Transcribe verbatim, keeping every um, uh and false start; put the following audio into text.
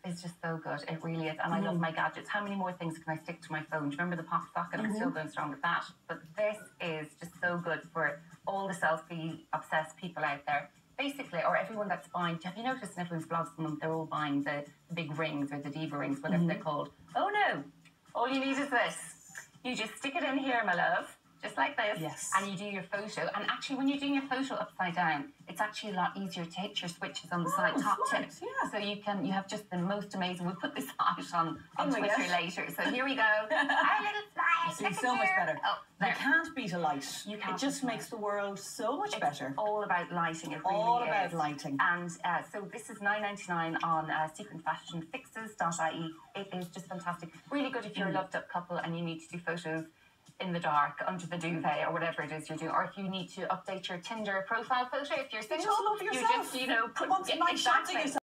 is just so good. It really is. And mm. I love my gadgets. How many more things can I stick to my phone? Do you remember the pop socket? Mm-hmm. I'm still going strong with that. But this is just so good for all the selfie-obsessed people out there. Basically, or everyone that's buying, have you noticed in everyone's blogs, they're all buying the, the big rings or the diva rings, whatever mm-hmm. they're called. Oh no, all you need is this. You just stick it in here, my love, just like this, yes. and you do your photo. And actually, when you're doing your photo upside down, it's actually a lot easier to hit your switches on the oh, side top smart. tip. Yeah. So you can, you have just the most amazing. We'll put this out on, on oh Twitter gosh. later. So here we go. Our little fly. See, so much better. Oh, you can't beat a light. You can't. It just makes the world so much it's better. All about lighting. It really all is. about lighting. And uh, so this is nine ninety-nine on uh, sequin fashion fixes dot I E. It is just fantastic. Really good if you're mm. a loved up couple and you need to do photos in the dark, under the duvet, or whatever it is you're doing, or if you need to update your Tinder profile photo, if you're single, you just love yourself. You just, you know, put you want some nice exactly. shots of yourself.